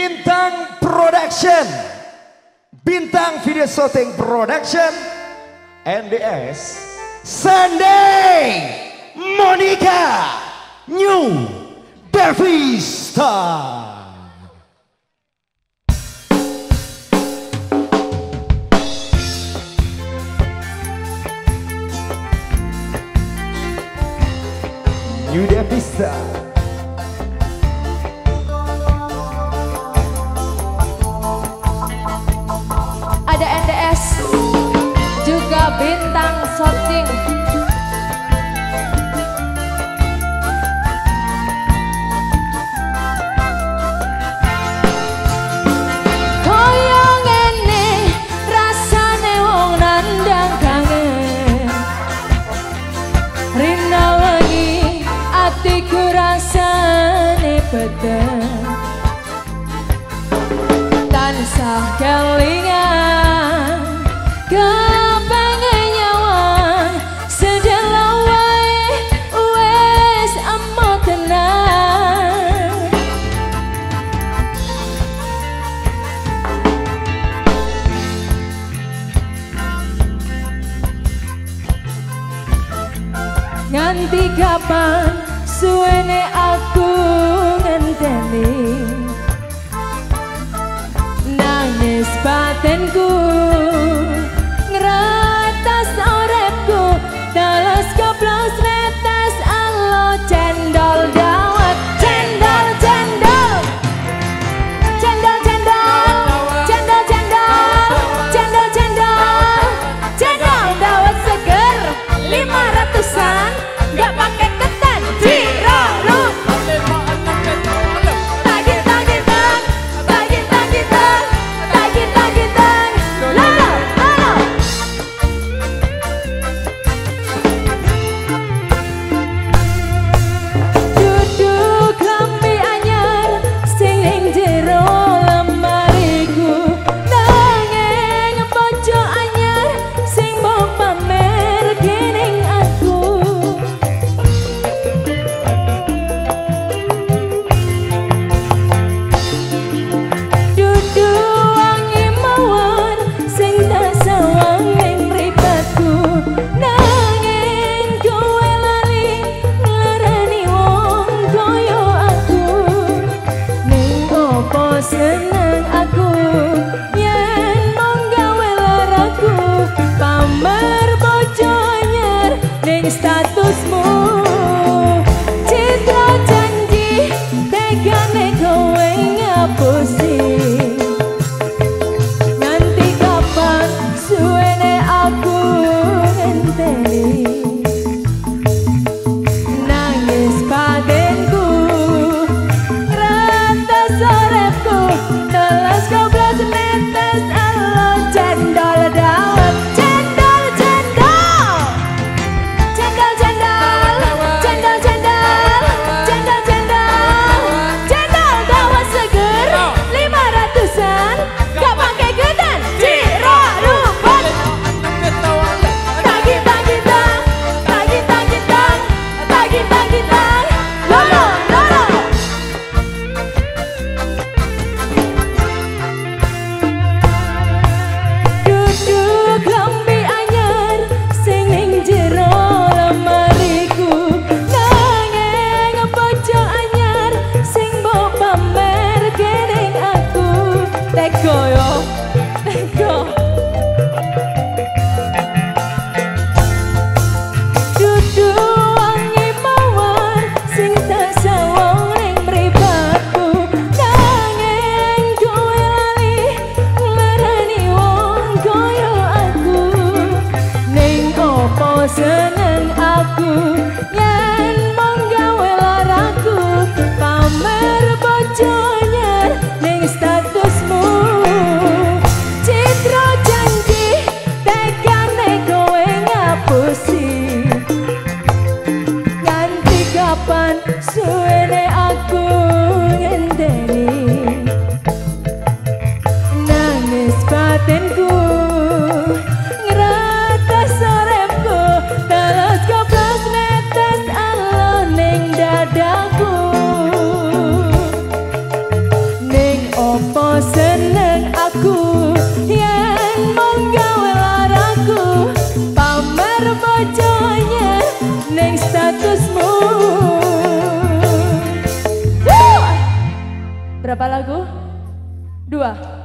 Bintang Production, Bintang Video Shooting Production, NDS, Sunday, Monica, New Devista. New Devista. Ada NDS juga Bintang Shooting. Koyo ngene rasane wong nandang kangen, rina wengi atiku rasane beden, tansah kelingan kepengen nyawa sedelo wae wes amo tenang. Nganti kapan suwene aku ngenteni, nangis batinku ngeratas uripku, dalas koplos netes alo cendol dawet, cendol cendol cendol cendol cendol cendol cendol cendol cendol dawet seger 500-an nggak pakai ketan dirolu. Seneng aku yen mung gawe laraku, pamer bojo anyar ning statusmu, citra janji tegane kowe ngapusi. Nganti kapan suwene aku ngenteni, nangis batinku ratas uripku, telas koplos netes alo cendol dawet, cendol cendol cendol cendol cendol cendol cendol cendol cendol dawet seger 500-an gak pakai gedan dirolupon. Tagi tagi tang, tagi tagi tang, tagi tagi tang, lolo lolo. Duduk lambi anyar sing ning jero lemariku, nanging bojo anyar sing mbok pamer kening aku. Teko yo, teko. Duduk wangi mawar sing tak sawang ning mripatku, nanging kowe lali nglarani wong koyo aku. Ning opo seneng aku yen mung gawe laraku, pamer bojo anyar ning statusmu. Sopo seneng aku yen mung gawe laraku pamer bojone ning statusmu. Berapa lagu? 2.